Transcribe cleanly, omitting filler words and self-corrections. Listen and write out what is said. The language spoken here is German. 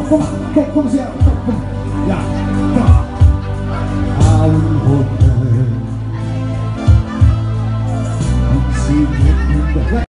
Kom maar, kom eens, ja. Kom. Ja, kom. Hotel. Ik zie het in de